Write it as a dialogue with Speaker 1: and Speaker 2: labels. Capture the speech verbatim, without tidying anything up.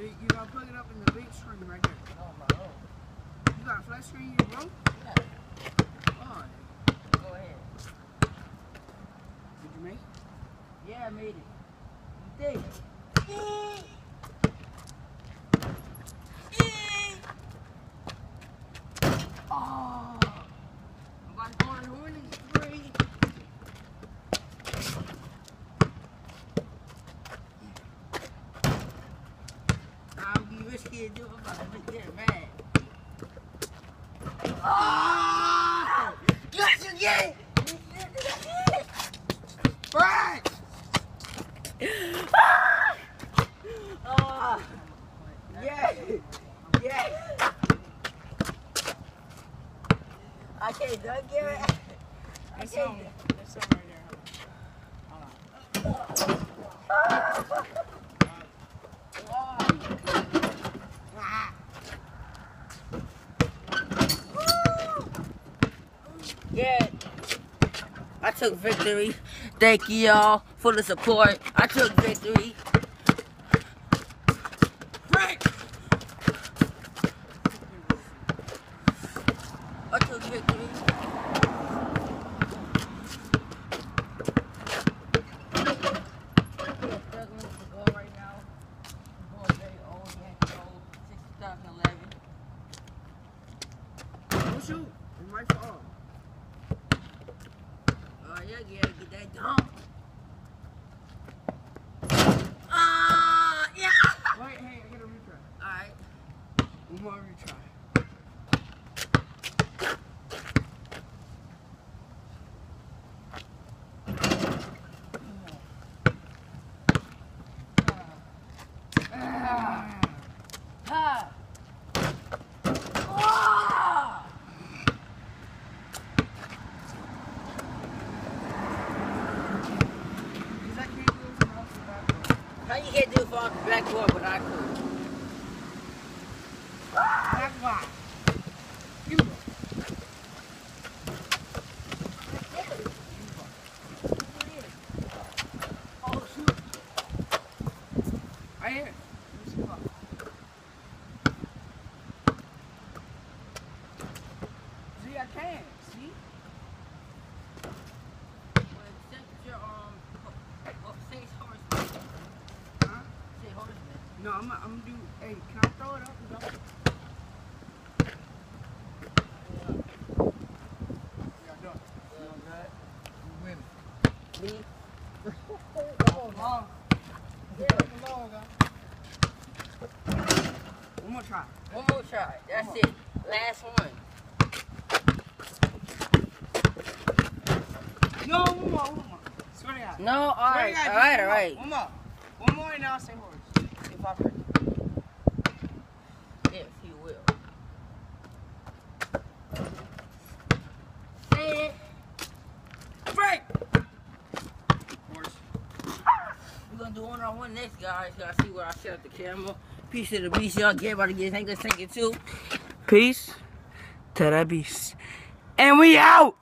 Speaker 1: You, you gotta plug it up in the big screen right there.
Speaker 2: No, my own.
Speaker 1: You got a flat screen in your room?
Speaker 2: Yeah.
Speaker 1: Oh,
Speaker 2: Go ahead.
Speaker 1: did you make it?
Speaker 2: Yeah, I made it. You think? Oh, I'm about to go on the winning spree. I'll be risky to do it. I'm about to make them mad. Oh! Yes, you get it! Right! Oh! Yes! Yes! I can't dunk Garrett. I
Speaker 1: There's
Speaker 2: can't.
Speaker 1: some, there's some right there. Hold on.
Speaker 2: Yeah, I took victory. Thank you y'all for the support. I took victory. Frank! I took victory.
Speaker 1: Don't shoot. It might fall.
Speaker 2: Oh yeah, you gotta get that dunk. Ah, yeah.
Speaker 1: Wait, hey, I gotta retry.
Speaker 2: All right.
Speaker 1: One more retry.
Speaker 2: Ah. Ah. Ah.
Speaker 1: Because I can't do it from off the back.
Speaker 2: How you can't do it for the backboard, but I could.
Speaker 1: Back block. Give me one. Oh, shoot. Right here. Let me see what. See, I can. See?
Speaker 2: Well, since you're, um, well, say it's horseman.
Speaker 1: Huh?
Speaker 2: Say horseman.
Speaker 1: No, I'm gonna I'm do. Hey, can I throw it up and go? Yeah, done. You win.
Speaker 2: Me?
Speaker 1: Come on. Yeah, come on, guys. One more try.
Speaker 2: One more try. That's it. Last one.
Speaker 1: No, one more, one more. Swear to God.
Speaker 2: No, all
Speaker 1: Swear
Speaker 2: right,
Speaker 1: to God,
Speaker 2: all
Speaker 1: just
Speaker 2: right,
Speaker 1: one
Speaker 2: all right.
Speaker 1: more. One more. One more and I'll say horse. If I break.
Speaker 2: If you will. Say it.
Speaker 1: Break! Horse.
Speaker 2: We're gonna do one on one next, guys. Gotta see where I set up the camera. Peace to the beast, y'all. Get about to get his ankles taken too.
Speaker 1: Peace to the beast. And we out!